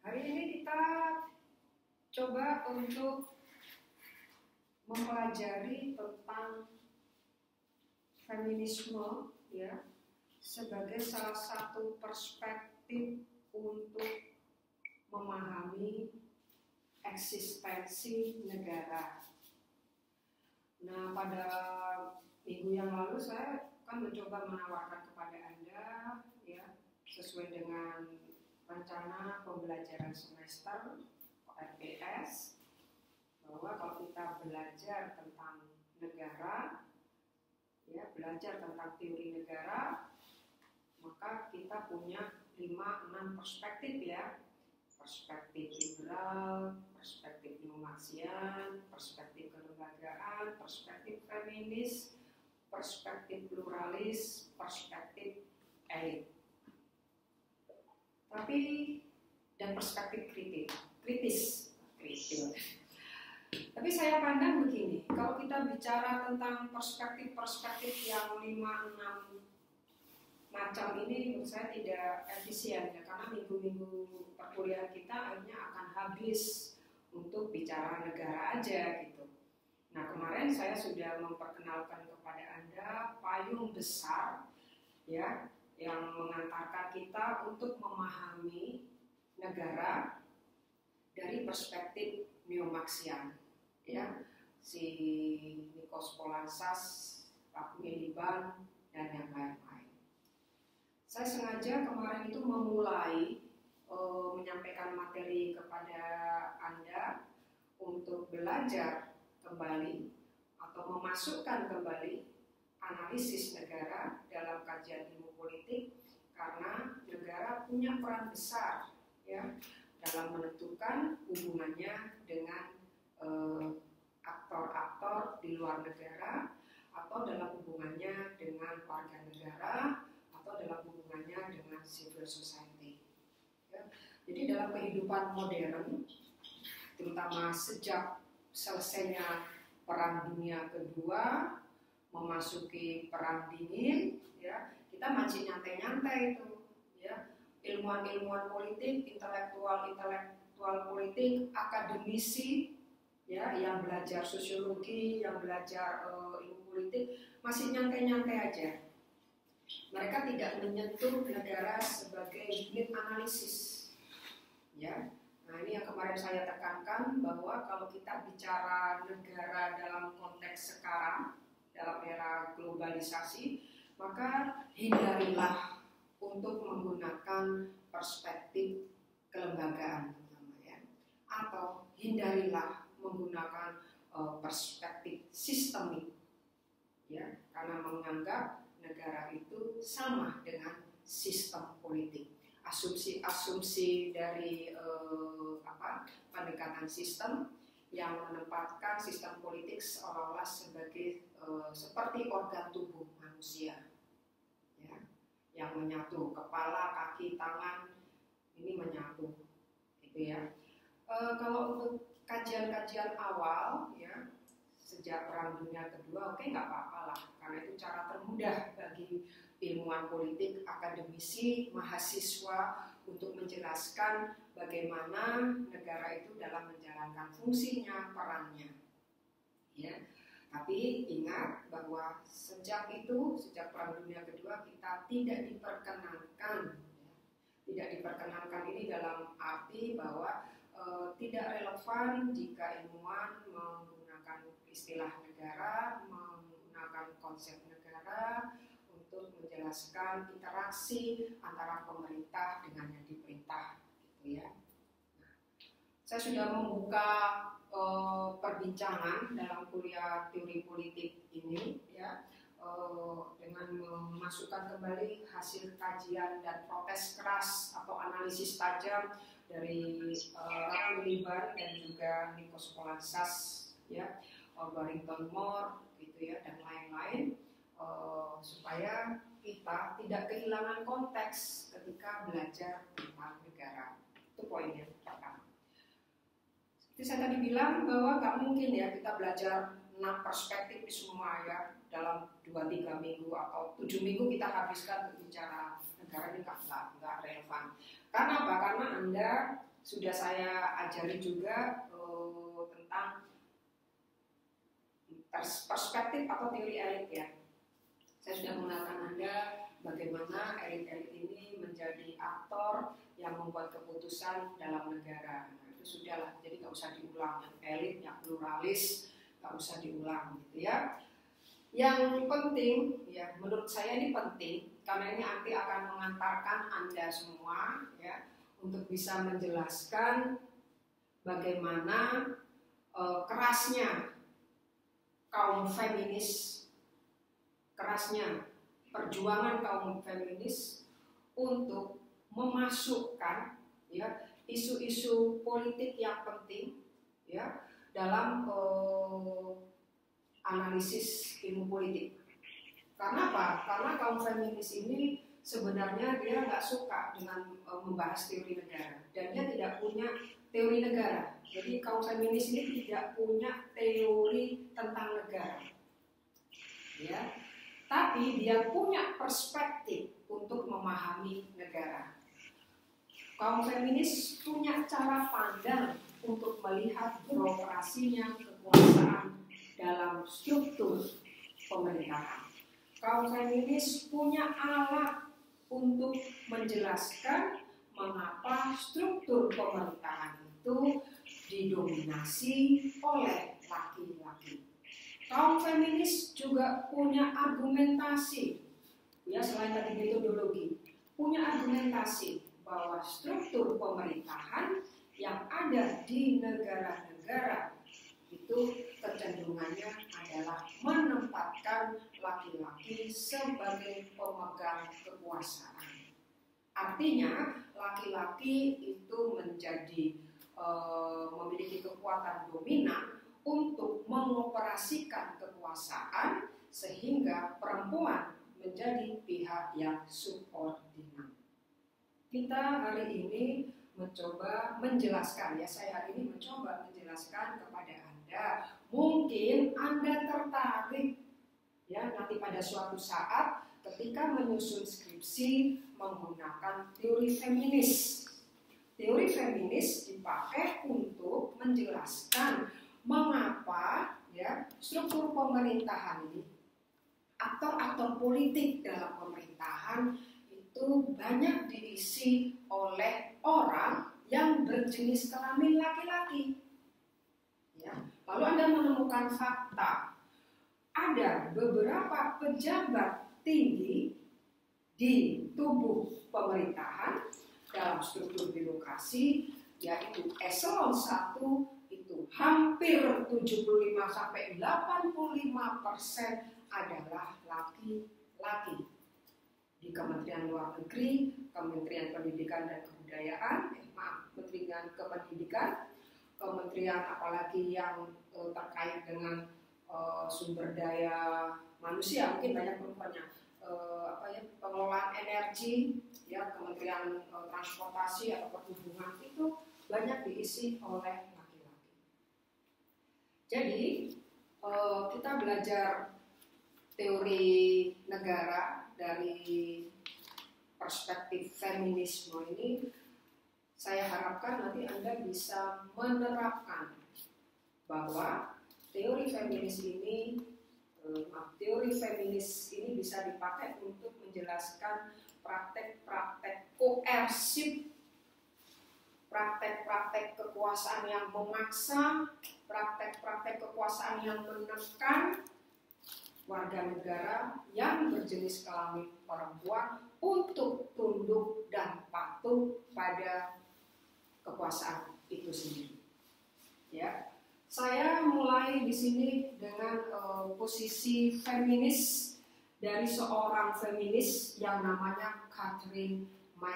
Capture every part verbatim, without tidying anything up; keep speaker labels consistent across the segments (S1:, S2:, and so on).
S1: Hari ini kita coba untuk mempelajari tentang feminisme, ya, sebagai salah satu perspektif untuk memahami eksistensi negara. Nah, pada minggu yang lalu saya kan mencoba menawarkan kepada Anda, ya, sesuai dengan rencana pembelajaran semester R P S, bahwa kalau kita belajar tentang negara, ya, belajar tentang teori negara, maka kita punya lima enam perspektif, ya. Perspektif liberal, perspektif neo-Marxian, perspektif kelembagaan, perspektif feminis, perspektif pluralis, perspektif elit. Tapi dan perspektif kritis, kritis, kritis. Tapi saya pandang begini, kalau kita bicara tentang perspektif-perspektif yang lima enam macam ini, menurut saya tidak efisien, ya, karena minggu-minggu perkuliahan kita akhirnya akan habis untuk bicara negara aja gitu. Nah, kemarin saya sudah memperkenalkan kepada Anda payung besar, ya, yang mengantarkan kita untuk memahami negara dari perspektif neo-Marxian, ya, si Nikos Poulantzas, Pak Miliband, dan yang lain-lain. Saya sengaja kemarin itu memulai e, menyampaikan materi kepada Anda untuk belajar kembali atau memasukkan kembali analisis negara dalam kajian ilmu politik, karena negara punya peran besar, ya, dalam menentukan hubungannya dengan eh, aktor-aktor di luar negara, atau dalam hubungannya dengan warga negara, atau dalam hubungannya dengan civil society, ya. Jadi dalam kehidupan modern, terutama sejak selesainya Perang Dunia Kedua, memasuki perang dingin, ya, kita masih nyantai-nyantai itu, ya, ilmuwan-ilmuwan politik, intelektual-intelektual politik, akademisi, ya, yang belajar sosiologi, yang belajar uh, ilmu politik, masih nyantai-nyantai aja. Mereka tidak menyentuh negara sebagai unit analisis, ya. Nah, ini yang kemarin saya tekankan, bahwa kalau kita bicara negara dalam konteks sekarang, dalam era globalisasi, maka hindarilah untuk menggunakan perspektif kelembagaan, terutama, ya, atau hindarilah menggunakan uh, perspektif sistemik, ya, karena menganggap negara itu sama dengan sistem politik. Asumsi-asumsi dari uh, apa, pendekatan sistem yang menempatkan sistem politik seolah-olah sebagai e, seperti organ tubuh manusia, ya, yang menyatu, kepala, kaki, tangan, ini menyatu, gitu, ya. E, kalau untuk kajian-kajian awal, ya, sejak Perang Dunia Kedua, oke, nggak apa-apa lah, karena itu cara termudah bagi ilmuwan politik, akademisi, mahasiswa untuk menjelaskan bagaimana negara itu dalam menjalankan fungsinya, perannya, ya. Tapi ingat bahwa sejak itu, sejak Perang Dunia Kedua, kita tidak diperkenankan, ya, tidak diperkenankan ini dalam arti bahwa e, tidak relevan jika ilmuwan menggunakan istilah negara, menggunakan konsep negara untuk menjelaskan interaksi antara pemerintah dengan yang diperintah, gitu, ya. Nah, saya sudah membuka uh, perbincangan dalam kuliah teori politik ini, ya, uh, dengan memasukkan kembali hasil kajian dan protes keras atau analisis tajam dari uh, Miliband dan juga Nikos Poulantzas, ya, uh, Barrington Moore, gitu, ya, dan lain-lain. Uh, supaya kita tidak kehilangan konteks ketika belajar tentang negara. Itu poinnya pertama. Seperti saya tadi bilang bahwa nggak mungkin, ya, kita belajar enam perspektif semua, ya, dalam dua tiga minggu atau tujuh minggu kita habiskan untuk bicara negara, ini nggak nggak relevan. Karena apa? Karena Anda sudah saya ajari juga uh, tentang perspektif atau teori elit ya. Saya sudah mengenalkan Anda bagaimana elit-elit ini menjadi aktor yang membuat keputusan dalam negara. Nah, itu sudahlah, jadi nggak usah diulang. Yang elit, yang pluralis, nggak usah diulang gitu ya. Yang penting, ya menurut saya ini penting karena ini nanti akan mengantarkan Anda semua ya untuk bisa menjelaskan bagaimana uh, kerasnya kaum feminis, kerasnya perjuangan kaum feminis untuk memasukkan ya isu-isu politik yang penting ya dalam uh, analisis ilmu politik. Karena apa? Karena kaum feminis ini sebenarnya dia nggak suka dengan uh, membahas teori negara dan dia tidak punya teori negara. Jadi kaum feminis ini tidak punya teori tentang negara, ya. Tapi dia punya perspektif untuk memahami negara. Kaum feminis punya cara pandang untuk melihat beroperasinya kekuasaan dalam struktur pemerintahan. Kaum feminis punya alat untuk menjelaskan mengapa struktur pemerintahan itu didominasi oleh laki-laki. Kaum feminis juga punya argumentasi, ya selain tadi metodologi, punya argumentasi bahwa struktur pemerintahan yang ada di negara-negara itu kecenderungannya adalah menempatkan laki-laki sebagai pemegang kekuasaan. Artinya laki-laki itu menjadi e, memiliki kekuatan dominan untuk mengoperasikan kekuasaan sehingga perempuan menjadi pihak yang subordinat. Kita hari ini mencoba menjelaskan, ya saya hari ini mencoba menjelaskan kepada Anda. Mungkin Anda tertarik ya nanti pada suatu saat ketika menyusun skripsi menggunakan teori feminis. Teori feminis dipakai untuk menjelaskan mengapa ya struktur pemerintahan ini, aktor-aktor politik dalam pemerintahan itu banyak diisi oleh orang yang berjenis kelamin laki-laki. Ya. Lalu Anda menemukan fakta, ada beberapa pejabat tinggi di tubuh pemerintahan dalam struktur birokrasi, yaitu eselon satu itu hampir tujuh puluh lima sampai delapan puluh lima persen adalah laki-laki. Di Kementerian Luar Negeri, Kementerian Pendidikan dan Kebudayaan, eh, maaf, Kementerian Kependidikan, kementerian apalagi yang eh, terkait dengan eh, sumber daya manusia, mungkin banyak perempuannya, eh, apa ya, pengelolaan energi, ya Kementerian eh, Transportasi atau Perhubungan itu banyak diisi oleh laki-laki. Jadi eh, kita belajar teori negara dari perspektif feminisme ini, saya harapkan nanti Anda bisa menerapkan bahwa teori feminis ini, eh, teori feminis ini bisa dipakai untuk menjelaskan praktek-praktek koersif, praktek-praktek kekuasaan yang memaksa, praktek-praktek kekuasaan yang menekan warga negara yang berjenis kelamin perempuan untuk tunduk dan patuh pada kekuasaan itu sendiri. Ya, saya mulai di sini dengan uh, posisi feminis dari seorang feminis yang namanya Catherine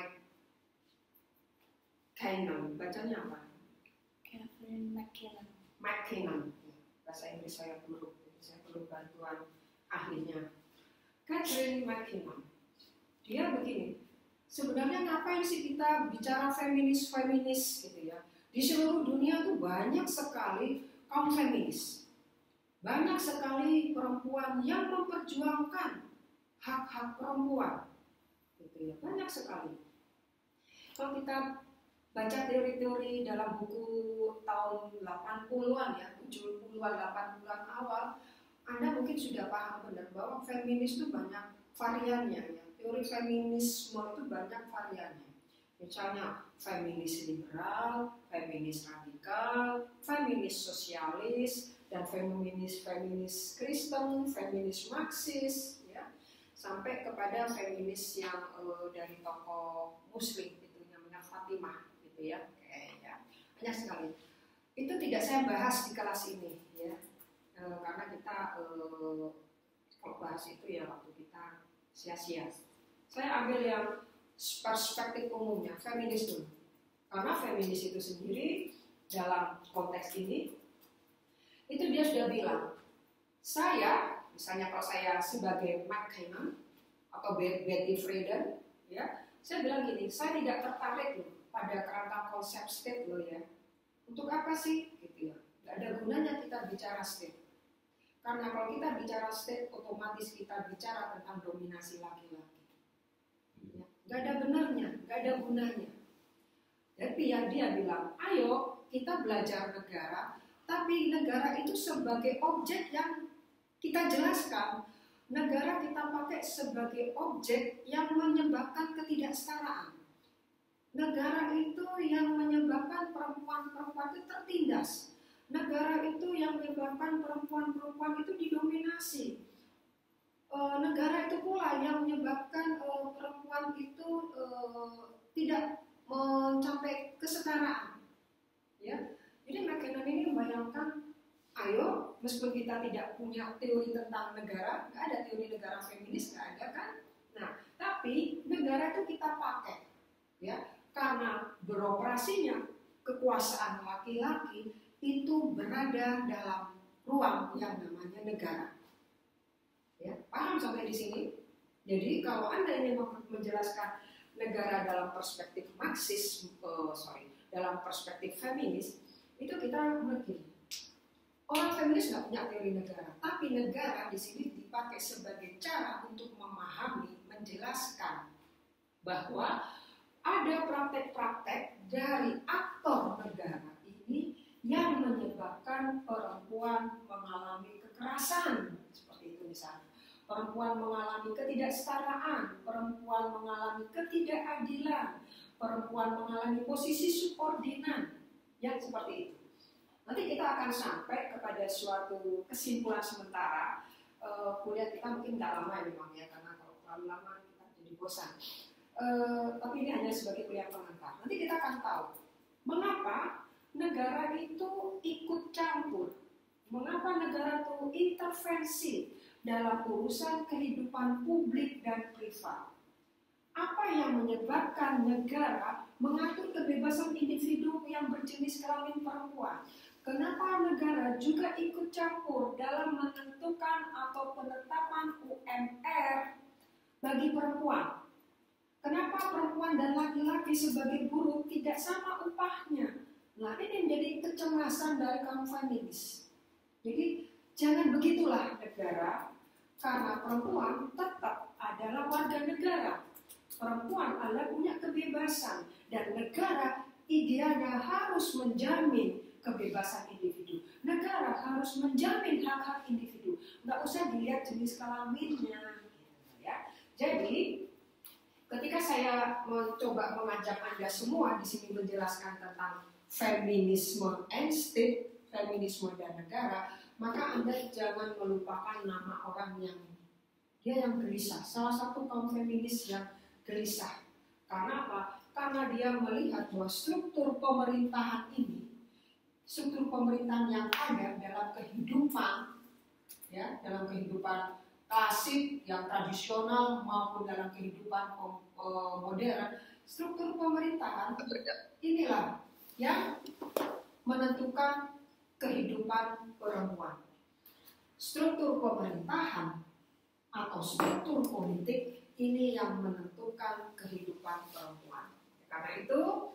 S1: McKinnon. Bacanya apa?
S2: Catherine McKinnon.
S1: McKinnon. Bahasa Inggris saya buruk, saya perlu bantuan ahlinya. Catherine McKinnon. Dia begini, sebenarnya ngapain sih kita bicara feminis-feminis gitu ya? Di seluruh dunia tuh banyak sekali kaum feminis. Banyak sekali perempuan yang memperjuangkan hak-hak perempuan. Gitu ya, banyak sekali. Kalau kita baca teori-teori dalam buku tahun delapan puluhan ya, tujuh puluhan, delapan puluhan awal, Anda mungkin sudah paham benar bahwa feminis itu banyak variannya ya. Teori feminisme itu banyak variannya. Misalnya feminis liberal, feminis radikal, feminis sosialis, dan feminis feminis Kristen, feminis Marxis, ya, sampai kepada feminis yang uh, dari tokoh Muslim itu namanya Fatimah, gitu ya, kayak ya, banyak sekali. Itu tidak saya bahas di kelas ini, ya, uh, karena kita uh, kalau bahas itu ya waktu kita sia-sia. Saya ambil yang perspektif umumnya, feminis dulu. Karena feminis itu sendiri dalam konteks ini, itu dia sudah bilang, saya, misalnya kalau saya sebagai McKinnon atau Betty Friedan, ya, saya bilang gini, saya tidak tertarik loh pada kerangka konsep state loh ya. Untuk apa sih? Gitu ya. Gak ada gunanya kita bicara state. Karena kalau kita bicara state, otomatis kita bicara tentang dominasi laki-laki. Gak ada benarnya, gak ada gunanya. Tapi yang dia bilang, ayo kita belajar negara, tapi negara itu sebagai objek yang kita jelaskan. Negara kita pakai sebagai objek yang menyebabkan ketidaksetaraan. Negara itu yang menyebabkan perempuan-perempuan itu tertindas. Negara itu yang menyebabkan perempuan-perempuan itu didominasi. E, negara itu pula yang menyebabkan e, perempuan itu e, tidak mencapai kesetaraan. Ya, jadi McKinnon ini membayangkan, ayo, meskipun kita tidak punya teori tentang negara, nggak ada teori negara feminis, nggak ada kan? Nah, tapi negara itu kita pakai, ya, karena beroperasinya kekuasaan laki-laki itu berada dalam ruang yang namanya negara. Ya, paham sampai di sini? Jadi kalau Anda ingin menjelaskan negara dalam perspektif Marxis, uh, sorry, dalam perspektif feminis, itu kita begini. Orang feminis nggak punya teori negara, tapi negara di sini dipakai sebagai cara untuk memahami, menjelaskan bahwa ada praktek-praktek dari aktor negara ini yang menyebabkan perempuan mengalami kekerasan, seperti itu misalnya. Perempuan mengalami ketidaksetaraan, perempuan mengalami ketidakadilan, perempuan mengalami posisi subordinan, yang seperti itu. Nanti kita akan sampai kepada suatu kesimpulan sementara. Uh, kuliah kita mungkin nggak lama ya memang ya, karena kalau terlalu lama kita jadi bosan. Uh, tapi ini hanya sebagai kuliah pengantar. Nanti kita akan tahu mengapa negara itu ikut campur, mengapa negara itu intervensi dalam urusan kehidupan publik dan privat. Apa yang menyebabkan negara mengatur kebebasan individu yang berjenis kelamin perempuan? Kenapa negara juga ikut campur dalam menentukan atau penetapan U M R bagi perempuan? Kenapa perempuan dan laki-laki sebagai buruh tidak sama upahnya? Nah, ini menjadi kecemasan dari kaum feminis. Jadi, jangan begitulah negara, karena perempuan tetap adalah warga negara. Perempuan adalah punya kebebasan, dan negara idealnya harus menjamin kebebasan individu. Negara harus menjamin hak-hak individu. Nggak usah dilihat jenis kelaminnya. Ya. Jadi, ketika saya mencoba mengajak Anda semua di sini menjelaskan tentang feminisme and state, feminisme dan negara, maka Anda jangan melupakan nama orang yang dia yang gelisah. Salah satu kaum feminis yang gelisah. Karena apa? Karena dia melihat bahwa struktur pemerintahan ini, struktur pemerintahan yang ada dalam kehidupan, ya, dalam kehidupan klasik yang tradisional maupun dalam kehidupan modern, struktur pemerintahan inilah yang menentukan kehidupan perempuan. Struktur pemerintahan atau struktur politik ini yang menentukan kehidupan perempuan. Karena itu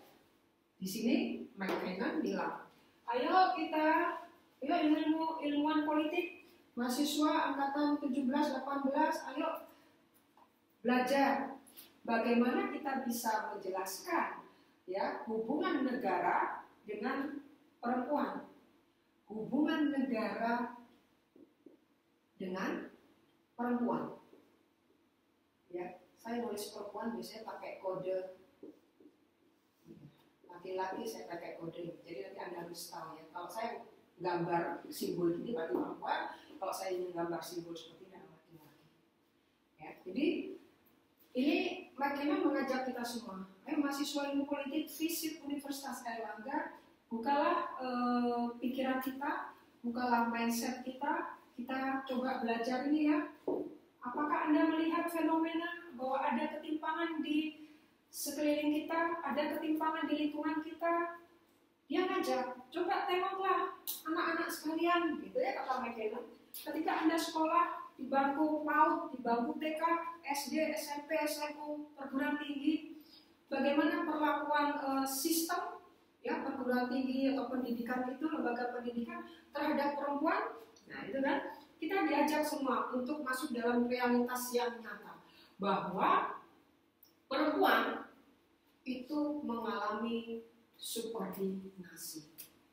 S1: di sini McKinnon bilang, ayo kita, ayo ilmu ilmuwan politik, mahasiswa angkatan tujuh belas delapan belas, ayo belajar bagaimana kita bisa menjelaskan, ya, hubungan negara dengan perempuan. Hubungan negara dengan perempuan. Ya, saya nulis perempuan biasanya pakai kode. Laki-laki saya pakai kode. Jadi nanti Anda harus tahu ya. Kalau saya gambar simbol ini berarti perempuan. Kalau saya ingin gambar simbol seperti ini adalah laki-laki. Ya, jadi ini McKenna mengajak kita semua. Ayo mahasiswa ilmu politik, visit Universitas Airlangga, bukalah eh, pikiran kita, bukalah mindset kita. Kita coba belajar ini ya. Apakah Anda melihat fenomena bahwa ada ketimpangan di sekeliling kita, ada ketimpangan di lingkungan kita? Dia ngajak, coba tengoklah anak-anak sekalian, gitu ya kata McKenna. Ketika Anda sekolah di bangku PAUD, di bangku T K, S D, S M P, S M U, perguruan tinggi, bagaimana perlakuan uh, sistem ya perguruan tinggi atau pendidikan itu, lembaga pendidikan terhadap perempuan? Nah itu kan kita diajak semua untuk masuk dalam realitas yang nyata bahwa perempuan itu mengalami subordinasi.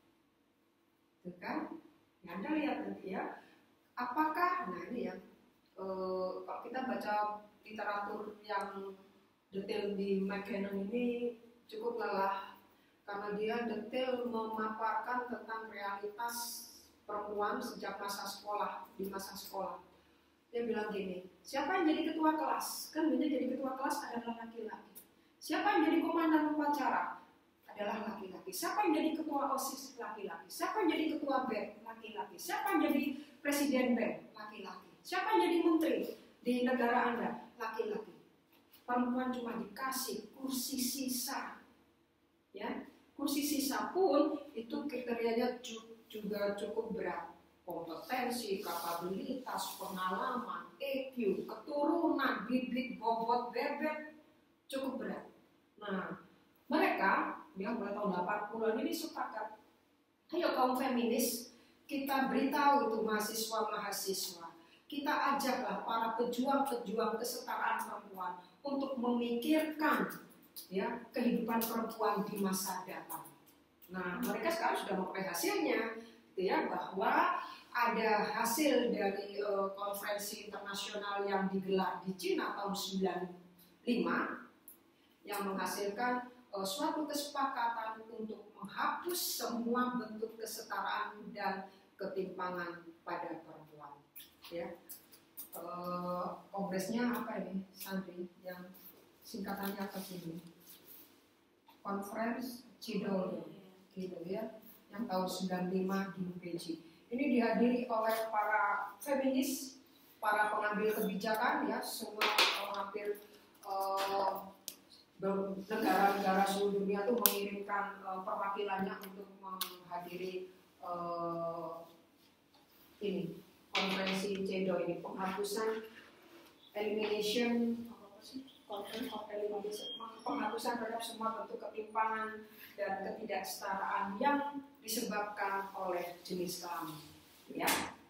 S1: Itu kan? Ya, Anda lihat nanti ya. Apakah, nah ini ya, e, kalau kita baca literatur yang detail di McKenna ini cukup lelah karena dia detail memaparkan tentang realitas perempuan sejak masa sekolah, di masa sekolah. Dia bilang gini, siapa yang jadi ketua kelas? Kan biasanya jadi ketua kelas adalah laki-laki. Siapa yang jadi komandan upacara? Adalah laki-laki. Siapa yang jadi ketua OSIS? Laki-laki. Siapa yang jadi ketua B E M? Laki-laki. Siapa yang jadi presiden B E M? Laki-laki. Siapa yang jadi menteri di negara Anda? Laki-laki. Perempuan cuma dikasih kursi sisa. Ya, kursi sisa pun itu kriterianya juga cukup berat. Kompetensi, kapabilitas, pengalaman, E Q, keturunan, bibit, bobot, bebek, cukup berat. Nah, mereka ya mulai tahun delapan puluhan ini sepakat, ayo kaum feminis, kita beritahu itu mahasiswa-mahasiswa, kita ajaklah para pejuang-pejuang kesetaraan perempuan untuk memikirkan ya kehidupan perempuan di masa datang. Nah, mereka sekarang sudah memperoleh hasilnya, gitu ya, bahwa ada hasil dari uh, konferensi internasional yang digelar di Cina tahun sembilan puluh lima yang menghasilkan uh, suatu kesepakatan untuk menghapus semua bentuk kesetaraan dan ketimpangan pada perempuan. Ya, uh, kongresnya apa ini, Sandri? Yang singkatannya apa sih? Conference Cidol, gitu ya, yang tahun sembilan puluh lima di U P J. Ini dihadiri oleh para feminis, para pengambil kebijakan, ya, semua hampir uh, negara-negara seluruh dunia tuh mengirimkan uh, perwakilannya untuk menghadiri uh, ini konferensi C E D O ini, penghapusan elimination apa sih? Elimination, penghapusan terhadap semua bentuk ketimpangan dan ketidaksetaraan yang disebabkan oleh jenis kelamin. Ya.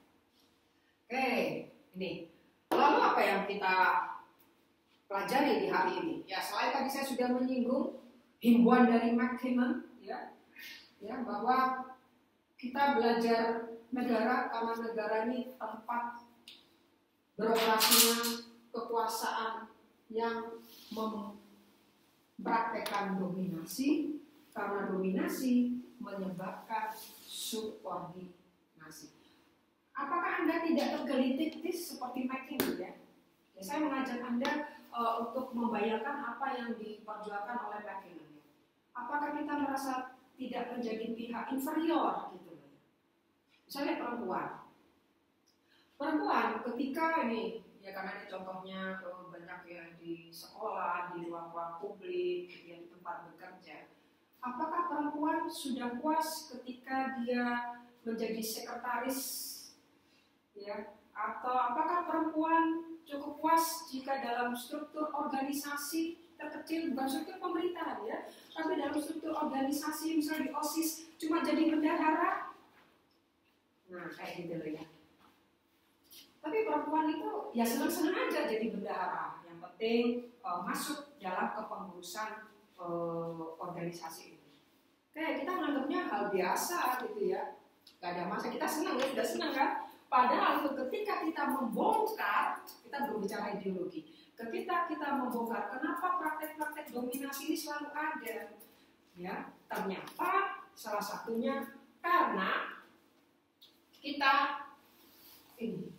S1: Oke, ini. Lalu apa yang kita pelajari di hari ini? Ya, selain tadi saya sudah menyinggung himbauan dari McKinnon, ya, ya, bahwa kita belajar negara karena negara ini tempat beroperasinya kekuasaan yang mempraktekkan dominasi, karena dominasi menyebabkan subordinasi. Apakah Anda tidak tergelitik seperti McKinnon, ya? Ya, saya mengajak Anda uh, untuk membayangkan apa yang diperjuangkan oleh McKinnon. Ya. Apakah kita merasa tidak menjadi pihak inferior, gitu? Misalnya perempuan. Perempuan ketika ini, ya karena ini contohnya uh, banyak ya di sekolah, di ruang-ruang publik, ya, di tempat bekerja. Apakah perempuan sudah puas ketika dia menjadi sekretaris, ya? Atau apakah perempuan cukup puas jika dalam struktur organisasi terkecil, bukan struktur pemerintahan, ya, tapi dalam struktur organisasi misalnya di OSIS cuma jadi bendahara? Nah, kayak gitu loh, ya. Tapi perempuan itu ya senang-senang aja jadi bendahara. Yang penting uh, masuk dalam kepengurusan uh, organisasi itu. Eh, kita menganggapnya hal biasa gitu ya. Gak ada masa, kita senang ya, sudah senang kan? Padahal ketika kita membongkar, kita berbicara ideologi. Ketika kita membongkar, kenapa praktek-praktek dominasi ini selalu ada? Ya, ternyata salah satunya karena kita ini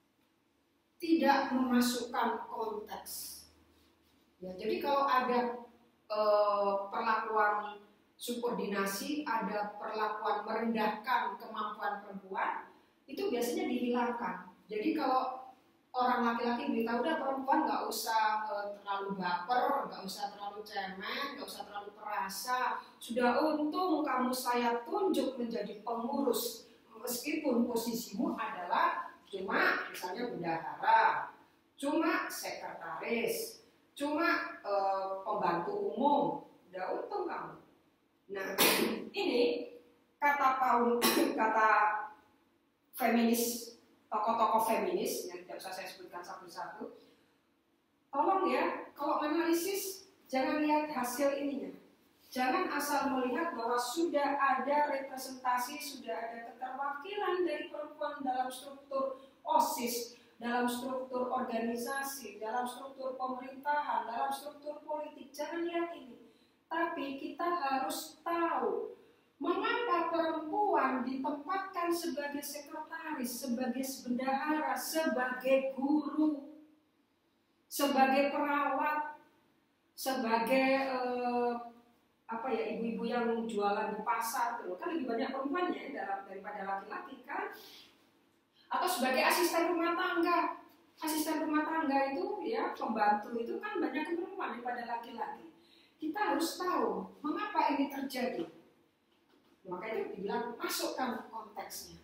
S1: tidak memasukkan konteks. Ya, jadi kalau ada eh, perlakuan subordinasi, ada perlakuan merendahkan kemampuan perempuan, itu biasanya dihilangkan. Jadi kalau orang laki-laki beritahu udah perempuan nggak usah e, terlalu baper, nggak usah terlalu cemen, nggak usah terlalu perasa. Sudah untung kamu saya tunjuk menjadi pengurus, meskipun posisimu adalah cuma misalnya bendahara, cuma sekretaris, cuma e, pembantu umum. Udah untung kamu. Nah, ini kata kaum kata feminis, tokoh-tokoh feminis yang tidak usah saya sebutkan satu-satu. Tolong ya, kalau analisis jangan lihat hasil ininya. Jangan asal melihat bahwa sudah ada representasi, sudah ada keterwakilan dari perempuan dalam struktur OSIS, dalam struktur organisasi, dalam struktur pemerintahan, dalam struktur politik. Jangan lihat ini. Tapi kita harus tahu mengapa perempuan ditempatkan sebagai sekretaris, sebagai bendahara, sebagai guru, sebagai perawat, sebagai eh, apa ya ibu-ibu yang jualan di pasar tuh kan lebih banyak perempuannya dalam daripada laki-laki kan? Atau sebagai asisten rumah tangga, asisten rumah tangga itu ya pembantu itu kan banyak perempuan daripada laki-laki. Kita harus tahu mengapa ini terjadi. Maka itu dibilang masukkan konteksnya.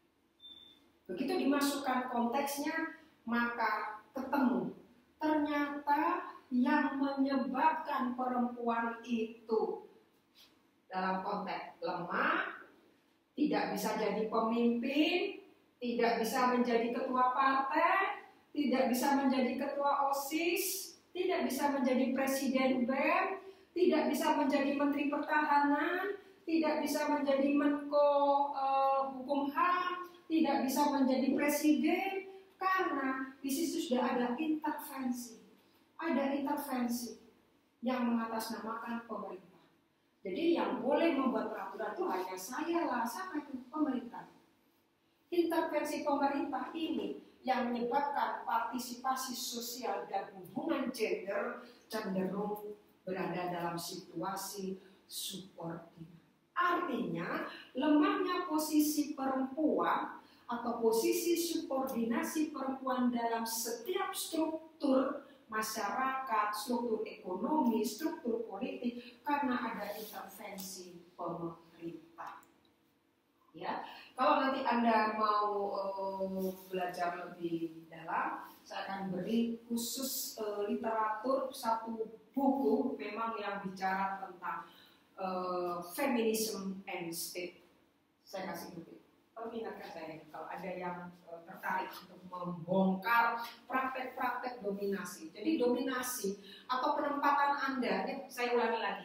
S1: Begitu dimasukkan konteksnya, maka ketemu. Ternyata yang menyebabkan perempuan itu dalam konteks lemah, tidak bisa jadi pemimpin, tidak bisa menjadi ketua partai, tidak bisa menjadi ketua OSIS, tidak bisa menjadi presiden B E M, tidak bisa menjadi menteri pertahanan, tidak bisa menjadi Menko uh, Hukum H A M, tidak bisa menjadi presiden, karena di situ sudah ada intervensi. Ada intervensi yang mengatasnamakan pemerintah. Jadi yang boleh membuat peraturan itu hanya saya lah, siapa itu? Pemerintah. Intervensi pemerintah ini yang menyebabkan partisipasi sosial dan hubungan gender cenderung berada dalam situasi subordinat. Artinya, lemahnya posisi perempuan atau posisi subordinasi perempuan dalam setiap struktur masyarakat, struktur ekonomi, struktur politik karena ada intervensi pemerintah. Ya, kalau nanti Anda mau uh, belajar lebih dalam, saya akan beri khusus uh, literatur satu buku memang yang bicara tentang uh, feminism and state. Saya kasih bukti. Tolong ingatkan saya kalau ada yang uh, tertarik untuk membongkar praktek-praktek dominasi. Jadi dominasi atau penempatan Anda, ini saya ulangi lagi.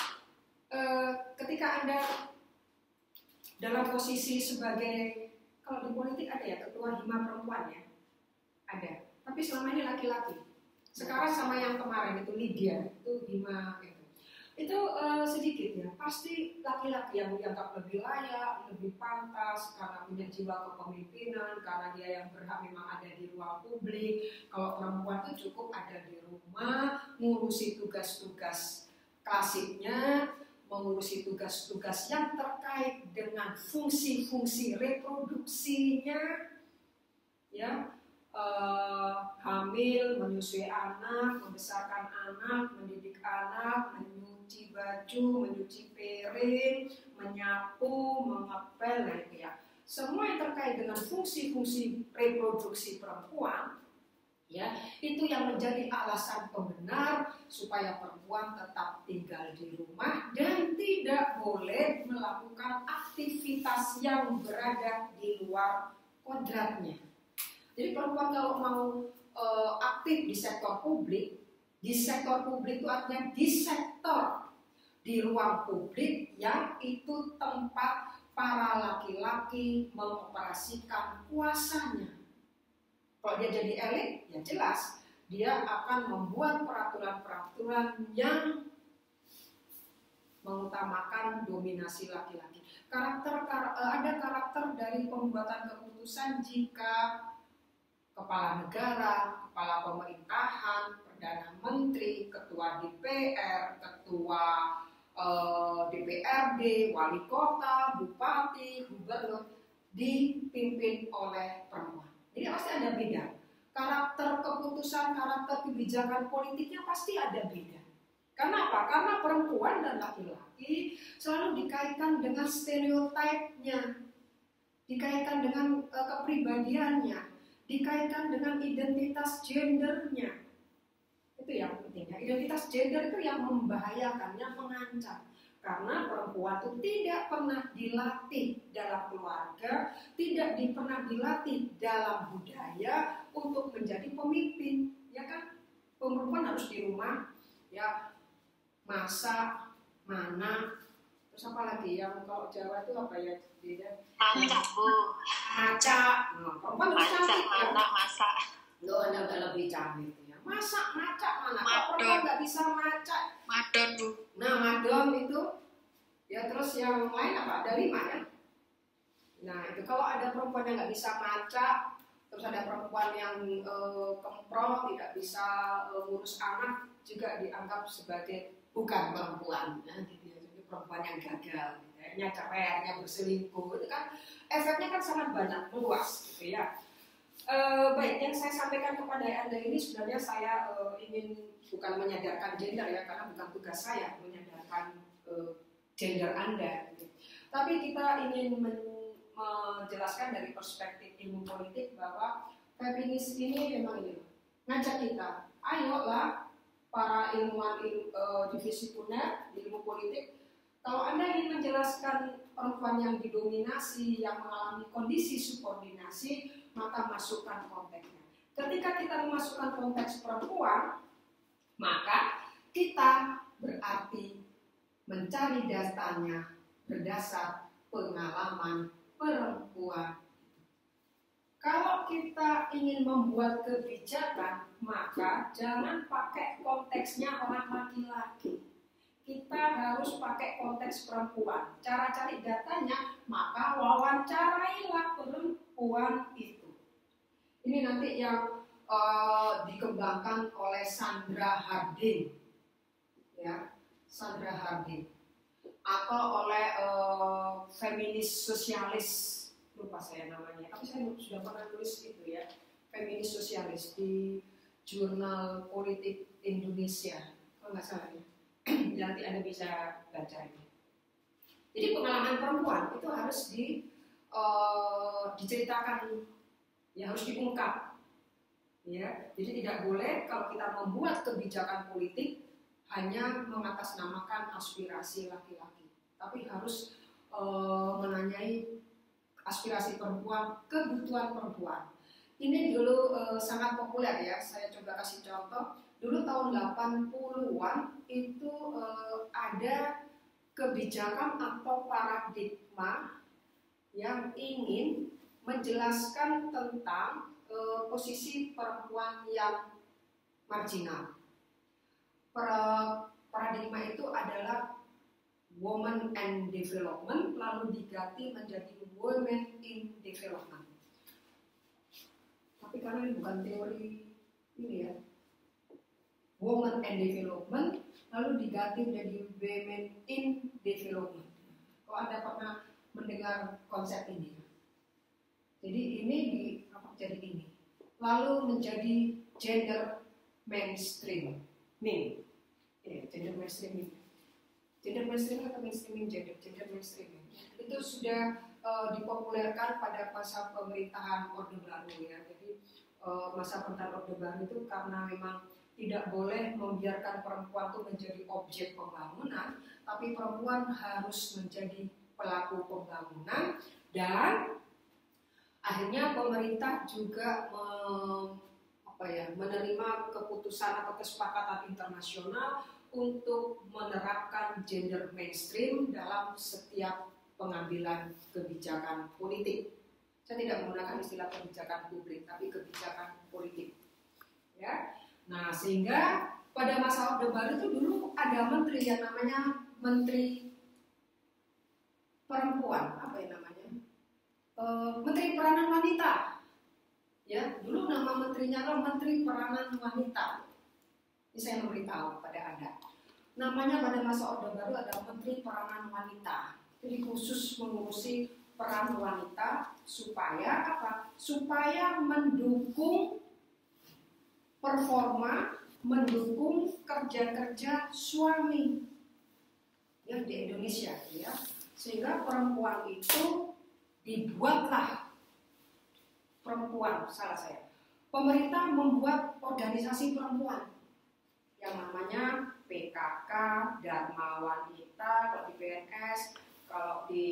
S1: Uh, ketika Anda dalam posisi sebagai, kalau di politik ada ya ketua hima perempuan ya, ada. Tapi selama ini laki-laki. Sekarang sama yang kemarin itu Lydia, itu hima itu. Itu uh, sedikit ya, pasti laki-laki yang dianggap lebih layak, lebih pantas karena punya jiwa kepemimpinan, karena dia yang berhak memang ada di ruang publik. Kalau perempuan itu cukup ada di rumah, ngurusi tugas-tugas klasiknya, mengurusi tugas-tugas yang terkait dengan fungsi-fungsi reproduksinya, ya, eh, hamil, menyusui anak, membesarkan anak, mendidik anak, menyuci baju, menyuci piring, menyapu, mengepel, nah itu ya. Semua yang terkait dengan fungsi-fungsi reproduksi perempuan, ya, itu yang menjadi alasan pembenar supaya perempuan tetap tinggal di rumah dan tidak boleh melakukan aktivitas yang berada di luar kodratnya. Jadi perempuan kalau mau e, aktif di sektor publik, di sektor publik itu artinya di sektor di ruang publik yang itu tempat para laki-laki mengoperasikan kuasanya. Kalau dia jadi elit, ya jelas dia akan membuat peraturan-peraturan yang mengutamakan dominasi laki-laki. Karakter ada karakter dari pembuatan keputusan jika kepala negara, kepala pemerintahan, perdana menteri, ketua D P R, ketua eh, D P R D, wali kota, bupati, gubernur dipimpin oleh perempuan. Jadi pasti ada beda. Karakter keputusan, karakter kebijakan politiknya pasti ada beda. Karena apa? Karena perempuan dan laki-laki selalu dikaitkan dengan stereotipnya, dikaitkan dengan uh, kepribadiannya, dikaitkan dengan identitas gendernya. Itu yang pentingnya. Identitas gender itu yang membahayakan, yang mengancam. Karena perempuan itu tidak pernah dilatih dalam keluarga, tidak di, pernah dilatih dalam budaya untuk menjadi pemimpin, ya kan? Perempuan harus di rumah, ya. Masak, mana, terus apa lagi yang kalau Jawa itu apa ya?
S2: Masak, Bu.
S1: Masak. Nah, perempuan harus cantik ya.
S2: Masak.
S1: Lo Anda udah lebih cantik ya. Masak, masak mana? Kalau
S2: Madon.
S1: perempuan nggak bisa masak.
S2: Madon, Bu.
S1: Nah, madon itu, ya terus yang lain apa? Ada lima ya. Nah itu kalau ada perempuan yang nggak bisa masak, terus ada perempuan yang e, kemprol, tidak bisa e, ngurus anak, juga dianggap sebagai bukan perempuan, nah, gitu ya. Jadi perempuan yang gagal, gitu ya. Nya cerai, nya berselingkuh, itu kan efeknya kan sangat banyak, meluas, gitu ya. E, baik, yang saya sampaikan kepada Anda ini sebenarnya saya e, ingin bukan menyadarkan gender ya, karena bukan tugas saya menyadarkan e, gender Anda, gitu. Tapi kita ingin men, menjelaskan dari perspektif ilmu politik bahwa feminis ini memang ini ngajak kita, ayolah para ilmuwan ilmu, uh, divisi puner ilmu politik, kalau Anda ingin menjelaskan perempuan yang didominasi, yang mengalami kondisi subordinasi, maka masukkan konteksnya. Ketika kita memasukkan konteks perempuan, maka kita berarti mencari datanya berdasar pengalaman perempuan. Kalau kita ingin membuat kebijakan, maka jangan pakai konteksnya orang laki-laki. Kita harus pakai konteks perempuan. Cara cari datanya, maka wawancarailah perempuan itu. Ini nanti yang uh, dikembangkan oleh Sandra Harding, ya, Sandra Harding, atau oleh uh, feminis sosialis. Lupa saya namanya, tapi saya sudah pernah tulis itu ya, feminis sosialis di Jurnal Politik Indonesia, kalau nggak salah ya. Nanti Anda bisa baca ini. Jadi pengalaman perempuan itu harus di, uh, diceritakan, ya harus diungkap, ya. Jadi tidak boleh kalau kita membuat kebijakan politik hanya mengatasnamakan aspirasi laki-laki, tapi harus uh, menanyai aspirasi perempuan, kebutuhan perempuan. Ini dulu e, sangat populer ya, saya coba kasih contoh. Dulu tahun delapan puluhan itu e, ada kebijakan atau paradigma yang ingin menjelaskan tentang e, posisi perempuan yang marginal. Paradigma itu adalah Women and Development, lalu diganti menjadi Women in Development. Tapi karena ini bukan teori ini ya, Women and Development, lalu diganti menjadi Women in Development. Kalau Anda pernah mendengar konsep ini, jadi ini di apa jadi ini, lalu menjadi gender mainstream, nih, ya, gender mainstream ini. Gender mainstream atau mainstreaming gender, gender mainstreaming itu sudah uh, dipopulerkan pada masa pemerintahan Orde Baru ya. Jadi uh, masa pemerintahan Orde Baru itu karena memang tidak boleh membiarkan perempuan itu menjadi objek pembangunan, tapi perempuan harus menjadi pelaku pembangunan, dan akhirnya pemerintah juga mem, apa ya, menerima keputusan atau kesepakatan internasional untuk menerapkan gender mainstream dalam setiap pengambilan kebijakan politik. Saya tidak menggunakan istilah kebijakan publik, tapi kebijakan politik. Ya, nah sehingga pada masa Orde Baru itu dulu ada menteri yang namanya Menteri Perempuan, apa yang namanya? E, Menteri Peranan Wanita. Ya, dulu nama menterinya adalah Menteri Peranan Wanita. Ini saya memberitahu pada Anda. Namanya pada masa Orde Baru ada Menteri Peranan Wanita. Jadi khusus mengurusi peran wanita supaya apa? Supaya mendukung performa, mendukung kerja-kerja suami ya di Indonesia ya. Sehingga perempuan itu dibuatlah perempuan, salah saya. Pemerintah membuat organisasi perempuan yang namanya P K K, Dharma Wanita, kalau di P N S, kalau di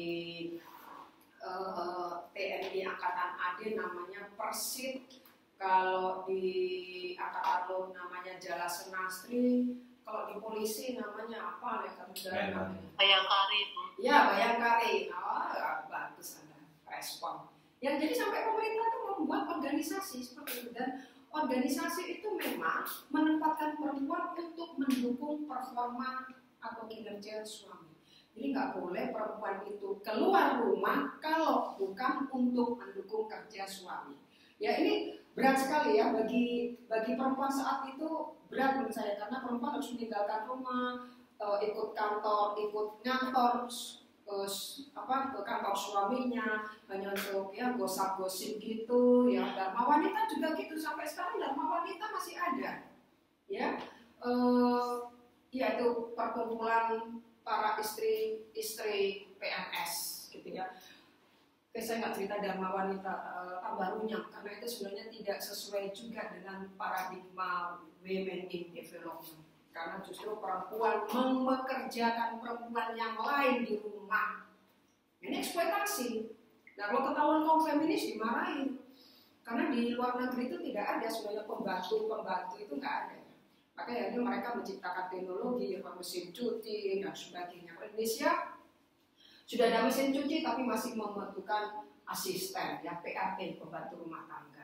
S1: uh, T N I Angkatan A D namanya Persit, kalau di Angkatan Laut namanya Jala Senastri, kalau di polisi namanya apa?
S2: Bayangkari, Bu.
S1: Ya, Bayangkari. Oh, bagus Anda respon. Yang jadi sampai pemerintah itu membuat organisasi seperti itu, dan organisasi itu memang menempatkan perempuan untuk mendukung performa atau kinerja suami. Jadi nggak boleh perempuan itu keluar rumah kalau bukan untuk mendukung kerja suami. Ya ini berat sekali ya bagi bagi perempuan saat itu, berat menurut saya, karena perempuan harus meninggalkan rumah, uh, ikut kantor, ikut ngantor uh, apa ke kantor suaminya, hanya untuk ya gosip-gosip gitu ya. Dharma Wanita juga gitu, sampai sekarang Dharma Wanita masih ada ya. Uh, ya itu perkumpulan para istri-istri P N S gitu ya. Oke, saya nggak cerita Dharma Wanita uh, barunya karena itu sebenarnya tidak sesuai juga dengan paradigma women in development. Karena justru perempuan mempekerjakan perempuan yang lain di rumah. Ini eksploitasi. Nah kalau ketahuan kaum feminis dimarahin. Karena di luar negeri itu tidak ada sebenarnya pembantu-pembantu, itu nggak ada. Makanya ini mereka menciptakan teknologi, mesin cuci dan sebagainya. Indonesia sudah ada mesin cuci tapi masih membutuhkan asisten, ya P A P, pembantu rumah tangga.